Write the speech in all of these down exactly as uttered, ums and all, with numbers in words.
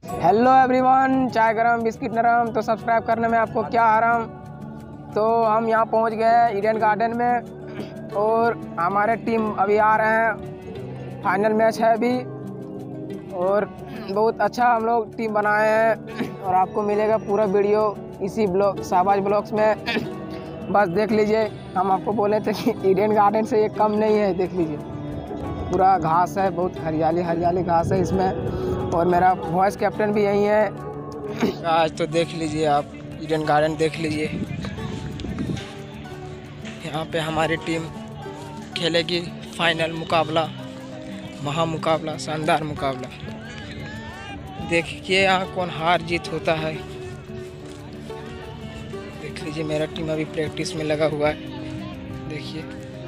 Hello everyone, चाय गरम biscuit नरम। तो सब्सक्राइब करने में आपको क्या आराम। तो हम यहाँ पहुँच गए हैं ईडन गार्डन में और हमारे टीम अभी आ रहे हैं। फाइनल मैच है अभी और बहुत अच्छा हम लोग टीम बनाए हैं और आपको मिलेगा पूरा वीडियो इसी ब्लॉग शाहबाज ब्लॉग्स में। बस देख लीजिए, हम आपको बोले थे कि ईडन गार्डन से ये कम नहीं है। देख लीजिए, पूरा घास है, बहुत हरियाली हरियाली घास है इसमें और मेरा वॉइस कैप्टन भी यही है। आज तो देख लीजिए आप, ईडन गार्डन देख लीजिए। यहाँ पे हमारी टीम खेलेगी फाइनल मुकाबला, महामुकाबला, शानदार मुकाबला। देखिए यहाँ कौन हार जीत होता है। देख लीजिए, मेरा टीम अभी प्रैक्टिस में लगा हुआ है। देखिए,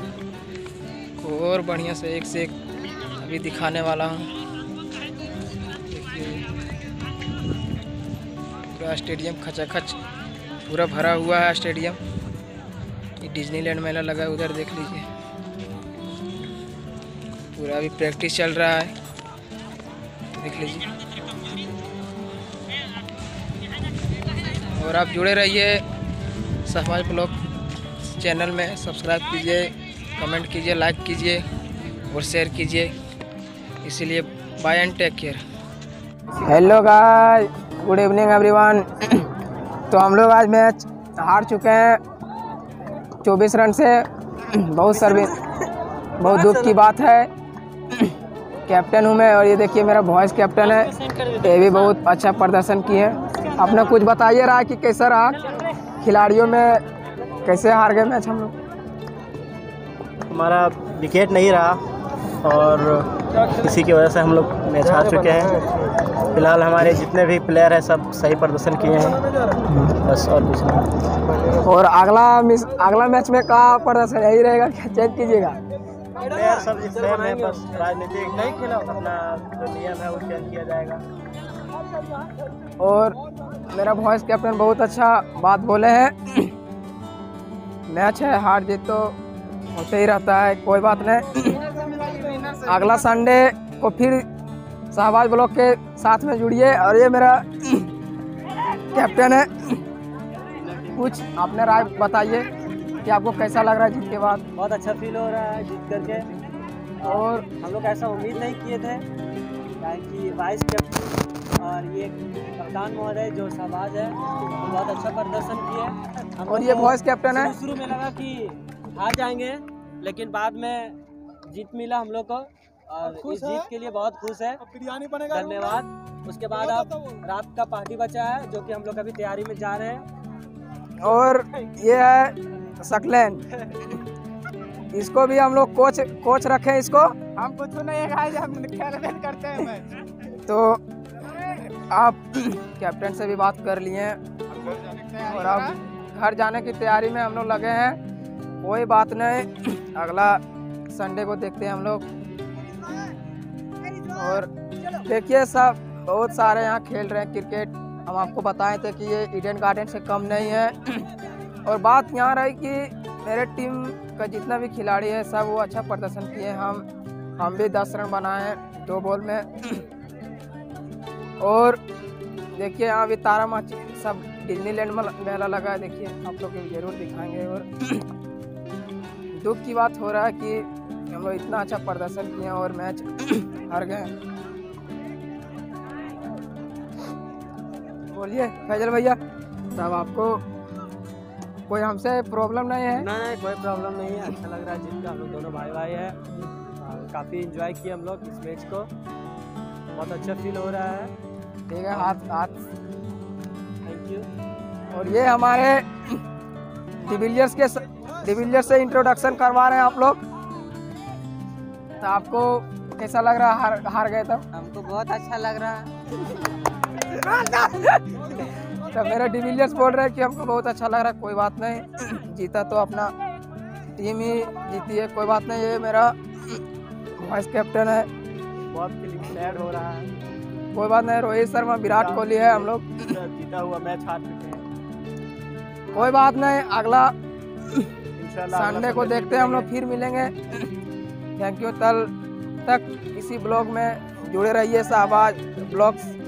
और बढ़िया से एक से एक अभी दिखाने वाला हूँ। देखिए, पूरा स्टेडियम खचाखच पूरा भरा हुआ है स्टेडियम। ये डिज्नीलैंड मेला लगा है उधर, देख लीजिए। पूरा अभी प्रैक्टिस चल रहा है, देख लीजिए। और आप जुड़े रहिए शाहबाज ब्लॉग चैनल में। सब्सक्राइब कीजिए, कमेंट कीजिए, लाइक कीजिए और शेयर कीजिए। इसीलिए bye and take care. Hello guys, good evening everyone. तो हम लोग आज मैच हार चुके हैं चौबीस रन से। बहुत सर्विस, बहुत दुख की बात है। कैप्टन हूँ मैं और ये देखिए मेरा वॉइस कैप्टन है। ये भी बहुत अच्छा प्रदर्शन किए। अपना कुछ बताइए रहा कि कैसा रहा, खिलाड़ियों में कैसे हार गए मैच हम लोग। हमारा विकेट नहीं रहा और इसी की वजह से हम लोग मैच हार चुके हैं। फिलहाल हमारे जितने भी प्लेयर हैं सब सही प्रदर्शन किए हैं, बस और कुछ नहीं। और अगला मिस अगला मैच में का प्रदर्शन यही रहेगा, क्या चेंज कीजिएगा? प्लेयर सब जितने हैं, बस राजनीतिक नहीं खेला, अपना जो नियम है वो चेंज किया जाएगा। और मेरा वॉइस कैप्टन बहुत अच्छा बात बोले हैं। मैच है, हार जीत तो होते ही रहता है, कोई बात नहीं। अगला संडे को फिर शाहबाज ब्लॉग के साथ में जुड़िए। और ये मेरा कैप्टन है। कुछ अपने राय बताइए कि आपको कैसा लग रहा है जीत के बाद। बहुत अच्छा फील हो रहा है जीत करके, और हम लोग ऐसा उम्मीद नहीं किए थे कि वाइस कैप्टन और ये कप्तान महोदय जो शाहबाज है बहुत अच्छा प्रदर्शन किए। और ये वॉइस कैप्टन है। शुरू में लगा कि हार जाएंगे, लेकिन बाद में जीत मिला हम लोग को और इस जीत के लिए बहुत खुश है। धन्यवाद। उसके बाद अब रात का पार्टी बचा है जो कि हम लोग अभी तैयारी में जा रहे हैं। और ये है सकलैन, इसको भी हम लोग कोच कोच रखे हैं। इसको हम कुछ नहीं है, हम खेल करते हैं मैच। तो आप कैप्टन से भी बात कर लिए हैं और अब घर जाने की तैयारी में हम लोग लगे हैं। कोई बात नहीं, अगला संडे को देखते हैं हम लोग। और देखिए, सब बहुत सारे यहाँ खेल रहे हैं क्रिकेट। हम आपको बताए थे कि ये ईडन गार्डन से कम नहीं है। और बात यहाँ रही कि मेरे टीम का जितना भी खिलाड़ी है सब वो अच्छा प्रदर्शन किए। हम हम भी दस रन बनाए हैं दो बॉल में। और देखिए, यहाँ भी तारा माची सब डिज्नीलैंड में मेला लगा है। देखिए, आप लोग को जरूर दिखाएंगे। और दुख की बात हो रहा है कि हम लोग इतना अच्छा प्रदर्शन किए और मैच हार गए। बोलिए फैजल भैया साहब, आपको कोई हमसे प्रॉब्लम नहीं है? नहीं नहीं, कोई प्रॉब्लम नहीं है। अच्छा लग रहा है जीत का। हम लोग दोनों भाई भाई हैं, काफ़ी एंजॉय किए हम लोग इस मैच को। बहुत अच्छा फील हो रहा है। ठीक है, हाथ हाथ थैंक यू। और ये हमारे डिविलियर्स के डिविलियर्स से इंट्रोडक्शन करवा रहे हैं आप लोग। तो आपको कैसा लग रहा है हार हार गए तब? हमको बहुत अच्छा लग रहा है। तो मेरे डिविलियर्स बोल रहे हैं कि हमको बहुत अच्छा लग रहा है। कोई बात नहीं, जीता तो अपना टीम ही जीती है, कोई बात नहीं। ये मेरा वाइस कैप्टन है। बहुत फीलिंग सैड हो रहा है। कोई बात नहीं, रोहित शर्मा, विराट कोहली है। हम लोग जीता हुआ मैच हार चुके हैं। कोई बात नहीं, अगला इंशाल्लाह संडे को देखते हैं हम लोग, फिर मिलेंगे। Thank you. कल तक इसी ब्लॉग में जुड़े रहिए शाहबाज ब्लॉग्स।